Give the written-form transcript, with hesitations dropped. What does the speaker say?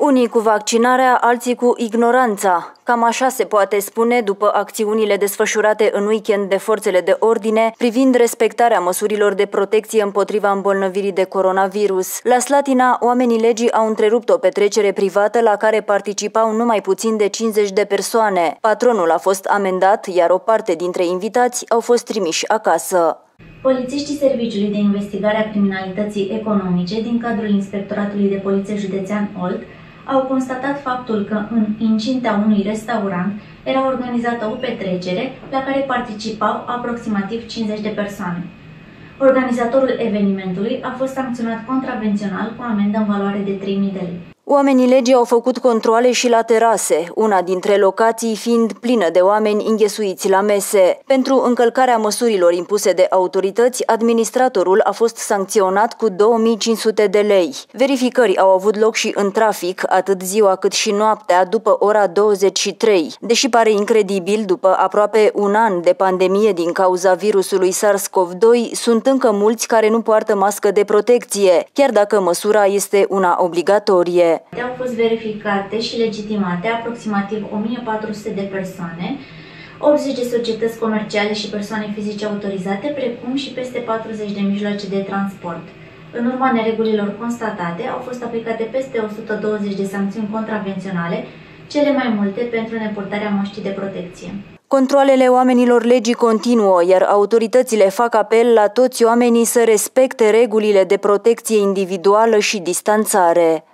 Unii cu vaccinarea, alții cu ignoranța. Cam așa se poate spune după acțiunile desfășurate în weekend de forțele de ordine privind respectarea măsurilor de protecție împotriva îmbolnăvirii de coronavirus. La Slatina, oamenii legii au întrerupt o petrecere privată la care participau numai puțin de 50 de persoane. Patronul a fost amendat, iar o parte dintre invitați au fost trimiși acasă. Polițiștii Serviciului de Investigare a Criminalității Economice din cadrul Inspectoratului de Poliție Județean Olt au constatat faptul că în incinta unui restaurant era organizată o petrecere la care participau aproximativ 50 de persoane. Organizatorul evenimentului a fost sancționat contravențional cu amendă în valoare de 3.000 de lei. Oamenii legii au făcut controale și la terase, una dintre locații fiind plină de oameni înghesuiți la mese. Pentru încălcarea măsurilor impuse de autorități, administratorul a fost sancționat cu 2.500 de lei. Verificări au avut loc și în trafic, atât ziua cât și noaptea, după ora 23. Deși pare incredibil, după aproape un an de pandemie din cauza virusului SARS-CoV-2, sunt încă mulți care nu poartă mască de protecție, chiar dacă măsura este una obligatorie. Au fost verificate și legitimate aproximativ 1400 de persoane, 80 de societăți comerciale și persoane fizice autorizate, precum și peste 40 de mijloace de transport. În urma neregulilor constatate, au fost aplicate peste 120 de sancțiuni contravenționale, cele mai multe pentru nepurtarea măștii de protecție. Controalele oamenilor legii continuă, iar autoritățile fac apel la toți oamenii să respecte regulile de protecție individuală și distanțare.